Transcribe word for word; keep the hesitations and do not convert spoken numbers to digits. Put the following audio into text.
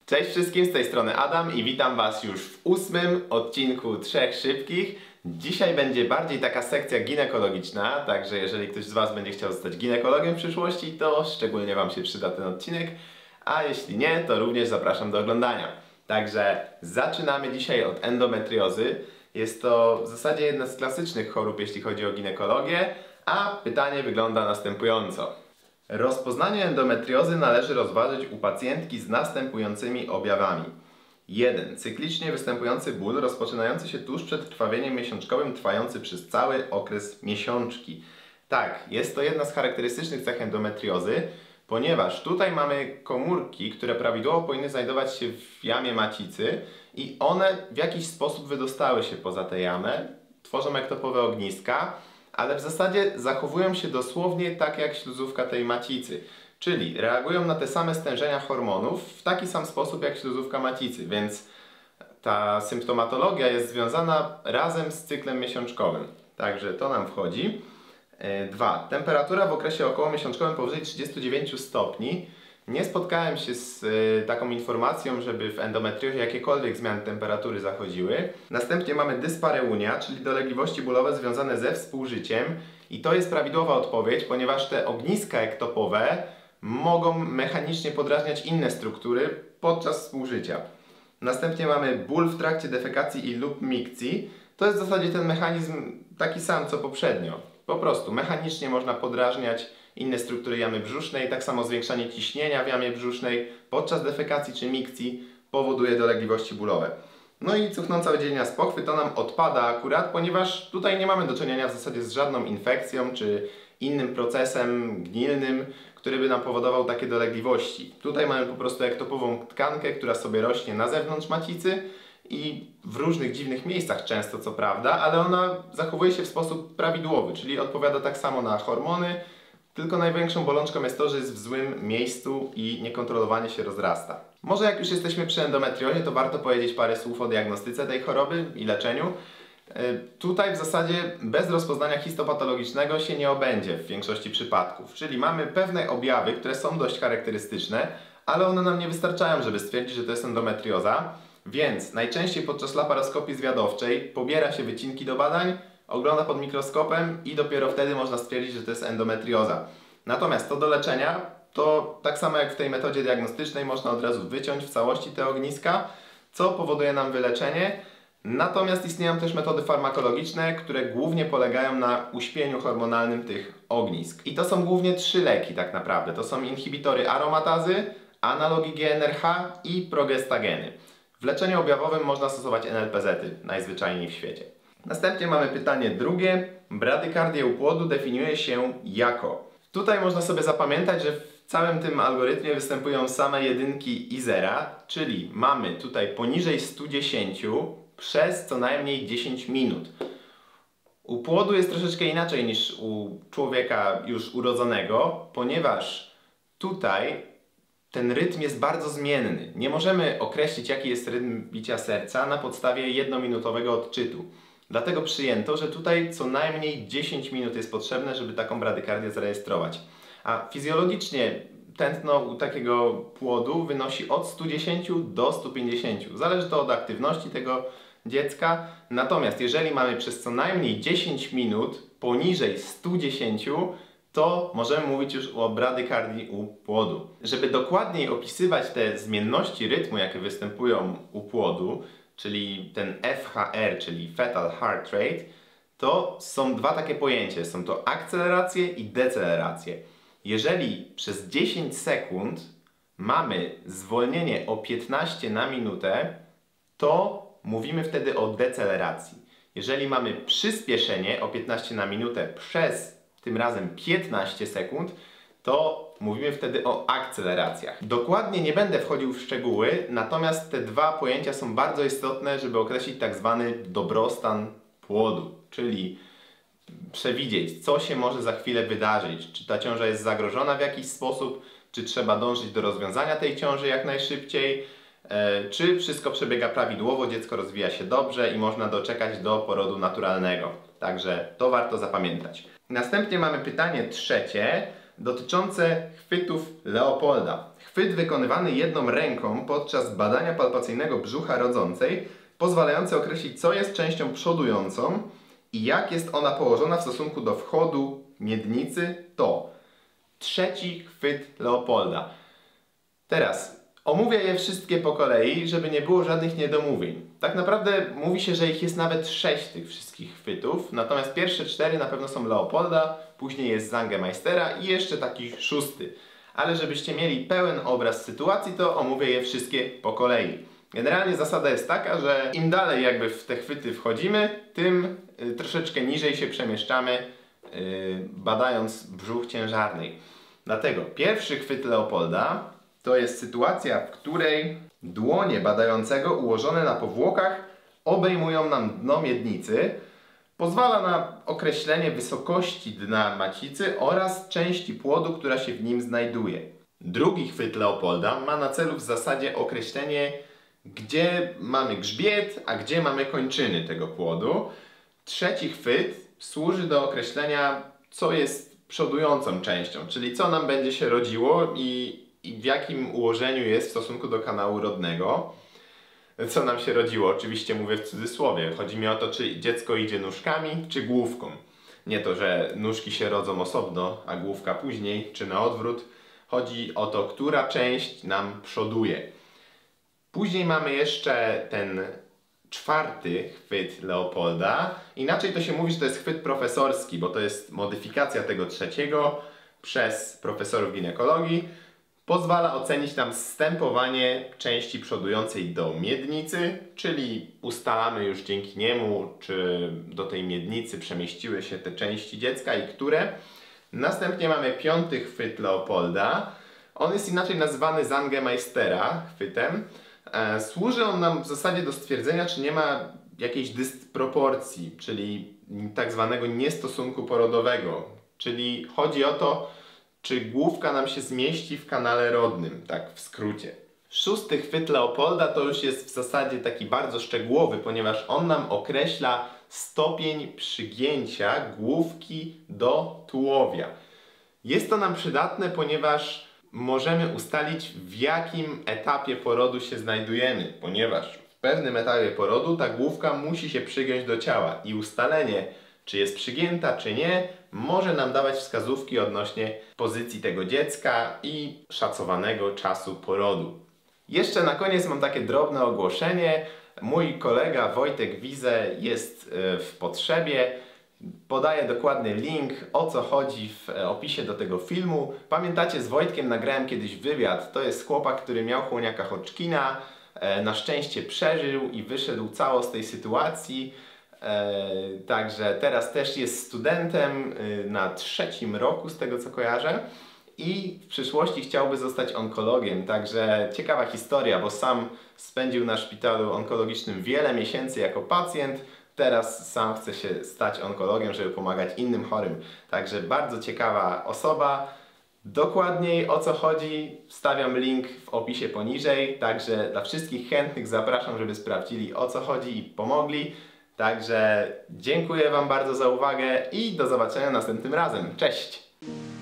Cześć wszystkim, z tej strony Adam i witam Was już w ósmym odcinku Trzech Szybkich. Dzisiaj będzie bardziej taka sekcja ginekologiczna, także jeżeli ktoś z Was będzie chciał zostać ginekologiem w przyszłości, to szczególnie Wam się przyda ten odcinek, a jeśli nie, to również zapraszam do oglądania. Także zaczynamy dzisiaj od endometriozy. Jest to w zasadzie jedna z klasycznych chorób, jeśli chodzi o ginekologię, a pytanie wygląda następująco. Rozpoznanie endometriozy należy rozważyć u pacjentki z następującymi objawami. jeden. Cyklicznie występujący ból rozpoczynający się tuż przed krwawieniem miesiączkowym, trwający przez cały okres miesiączki. Tak, jest to jedna z charakterystycznych cech endometriozy, ponieważ tutaj mamy komórki, które prawidłowo powinny znajdować się w jamie macicy i one w jakiś sposób wydostały się poza tę jamę, tworzą ektopowe ogniska, ale w zasadzie zachowują się dosłownie tak jak śluzówka tej macicy. Czyli reagują na te same stężenia hormonów w taki sam sposób jak śluzówka macicy, więc ta symptomatologia jest związana razem z cyklem miesiączkowym. Także to nam wchodzi. dwa. Temperatura w okresie okołomiesiączkowym powyżej trzydziestu dziewięciu stopni. Nie spotkałem się z y, taką informacją, żeby w endometriozie jakiekolwiek zmiany temperatury zachodziły. Następnie mamy dyspareunia, czyli dolegliwości bólowe związane ze współżyciem. I to jest prawidłowa odpowiedź, ponieważ te ogniska ektopowe mogą mechanicznie podrażniać inne struktury podczas współżycia. Następnie mamy ból w trakcie defekacji i lub mikcji. To jest w zasadzie ten mechanizm taki sam co poprzednio. Po prostu mechanicznie można podrażniać inne struktury jamy brzusznej, tak samo zwiększanie ciśnienia w jamie brzusznej podczas defekacji czy mikcji powoduje dolegliwości bólowe. No i cuchnąca wydzielina z pochwy to nam odpada akurat, ponieważ tutaj nie mamy do czynienia w zasadzie z żadną infekcją czy innym procesem gnilnym, który by nam powodował takie dolegliwości. Tutaj mamy po prostu ektopową tkankę, która sobie rośnie na zewnątrz macicy i w różnych dziwnych miejscach często, co prawda, ale ona zachowuje się w sposób prawidłowy, czyli odpowiada tak samo na hormony, tylko największą bolączką jest to, że jest w złym miejscu i niekontrolowanie się rozrasta. Może jak już jesteśmy przy endometriozie, to warto powiedzieć parę słów o diagnostyce tej choroby i leczeniu. Tutaj w zasadzie bez rozpoznania histopatologicznego się nie obędzie w większości przypadków, czyli mamy pewne objawy, które są dość charakterystyczne, ale one nam nie wystarczają, żeby stwierdzić, że to jest endometrioza, więc najczęściej podczas laparoskopii zwiadowczej pobiera się wycinki do badań, ogląda pod mikroskopem i dopiero wtedy można stwierdzić, że to jest endometrioza. Natomiast to do leczenia, to tak samo jak w tej metodzie diagnostycznej można od razu wyciąć w całości te ogniska, co powoduje nam wyleczenie. Natomiast istnieją też metody farmakologiczne, które głównie polegają na uśpieniu hormonalnym tych ognisk. I to są głównie trzy leki tak naprawdę. To są inhibitory aromatazy, analogi G N R H i progestageny. W leczeniu objawowym można stosować N L P Z-y, najzwyczajniej w świecie. Następnie mamy pytanie drugie. Bradykardię u płodu definiuje się jako. Tutaj można sobie zapamiętać, że w całym tym algorytmie występują same jedynki i zera, czyli mamy tutaj poniżej stu dziesięciu przez co najmniej dziesięć minut. U płodu jest troszeczkę inaczej niż u człowieka już urodzonego, ponieważ tutaj ten rytm jest bardzo zmienny. Nie możemy określić, jaki jest rytm bicia serca na podstawie jednominutowego odczytu. Dlatego przyjęto, że tutaj co najmniej dziesięć minut jest potrzebne, żeby taką bradykardię zarejestrować. A fizjologicznie tętno u takiego płodu wynosi od stu dziesięciu do stu pięćdziesięciu. Zależy to od aktywności tego dziecka. Natomiast jeżeli mamy przez co najmniej dziesięć minut poniżej stu dziesięciu, to możemy mówić już o bradykardii u płodu. Żeby dokładniej opisywać te zmienności rytmu, jakie występują u płodu, czyli ten F H R, czyli Fetal Heart Rate, to są dwa takie pojęcia. Są to akceleracje i deceleracje. Jeżeli przez dziesięć sekund mamy zwolnienie o piętnaście na minutę, to mówimy wtedy o deceleracji. Jeżeli mamy przyspieszenie o piętnaście na minutę przez tym razem piętnaście sekund, to mówimy wtedy o akceleracjach. Dokładnie nie będę wchodził w szczegóły, natomiast te dwa pojęcia są bardzo istotne, żeby określić tak zwany dobrostan płodu, czyli przewidzieć, co się może za chwilę wydarzyć, czy ta ciąża jest zagrożona w jakiś sposób, czy trzeba dążyć do rozwiązania tej ciąży jak najszybciej, e, czy wszystko przebiega prawidłowo, dziecko rozwija się dobrze i można doczekać do porodu naturalnego. Także to warto zapamiętać. Następnie mamy pytanie trzecie dotyczące chwytów Leopolda. Chwyt wykonywany jedną ręką podczas badania palpacyjnego brzucha rodzącej, pozwalający określić, co jest częścią przodującą i jak jest ona położona w stosunku do wchodu miednicy, to trzeci chwyt Leopolda. Teraz omówię je wszystkie po kolei, żeby nie było żadnych niedomówień. Tak naprawdę mówi się, że ich jest nawet sześć tych wszystkich chwytów, natomiast pierwsze cztery na pewno są Leopolda, później jest Zangemeistera i jeszcze taki szósty. Ale żebyście mieli pełen obraz sytuacji, to omówię je wszystkie po kolei. Generalnie zasada jest taka, że im dalej jakby w te chwyty wchodzimy, tym y, troszeczkę niżej się przemieszczamy, y, badając brzuch ciężarnej. Dlatego pierwszy chwyt Leopolda to jest sytuacja, w której dłonie badającego ułożone na powłokach obejmują nam dno miednicy. Pozwala na określenie wysokości dna macicy oraz części płodu, która się w nim znajduje. Drugi chwyt Leopolda ma na celu w zasadzie określenie, gdzie mamy grzbiet, a gdzie mamy kończyny tego płodu. Trzeci chwyt służy do określenia, co jest przodującą częścią, czyli co nam będzie się rodziło i, i w jakim ułożeniu jest w stosunku do kanału rodnego. Co nam się rodziło? Oczywiście mówię w cudzysłowie. Chodzi mi o to, czy dziecko idzie nóżkami, czy główką. Nie to, że nóżki się rodzą osobno, a główka później, czy na odwrót. Chodzi o to, która część nam przoduje. Później mamy jeszcze ten czwarty chwyt Leopolda. Inaczej to się mówi, że to jest chwyt profesorski, bo to jest modyfikacja tego trzeciego przez profesorów ginekologii. Pozwala ocenić nam zstępowanie części przodującej do miednicy, czyli ustalamy już dzięki niemu, czy do tej miednicy przemieściły się te części dziecka i które. Następnie mamy piąty chwyt Leopolda. On jest inaczej nazywany Zangemeistera chwytem. E, służy on nam w zasadzie do stwierdzenia, czy nie ma jakiejś dysproporcji, czyli tak zwanego niestosunku porodowego. Czyli chodzi o to, czy główka nam się zmieści w kanale rodnym, tak w skrócie. Szósty chwyt Leopolda to już jest w zasadzie taki bardzo szczegółowy, ponieważ on nam określa stopień przygięcia główki do tułowia. Jest to nam przydatne, ponieważ możemy ustalić, w jakim etapie porodu się znajdujemy, ponieważ w pewnym etapie porodu ta główka musi się przygiąć do ciała i ustalenie, czy jest przygięta, czy nie, może nam dawać wskazówki odnośnie pozycji tego dziecka i szacowanego czasu porodu. Jeszcze na koniec mam takie drobne ogłoszenie. Mój kolega Wojtek Wize jest w potrzebie. Podaję dokładny link, o co chodzi w opisie do tego filmu. Pamiętacie, z Wojtkiem nagrałem kiedyś wywiad. To jest chłopak, który miał chłoniaka Hodgkina. Na szczęście przeżył i wyszedł cało z tej sytuacji. Eee, także teraz też jest studentem yy, na trzecim roku, z tego co kojarzę, i w przyszłości chciałby zostać onkologiem. Także ciekawa historia, bo sam spędził na szpitalu onkologicznym wiele miesięcy jako pacjent. Teraz sam chce się stać onkologiem, żeby pomagać innym chorym. Także bardzo ciekawa osoba. Dokładniej o co chodzi wstawiam link w opisie poniżej. Także dla wszystkich chętnych zapraszam, żeby sprawdzili, o co chodzi i pomogli. Także dziękuję Wam bardzo za uwagę i do zobaczenia następnym razem. Cześć!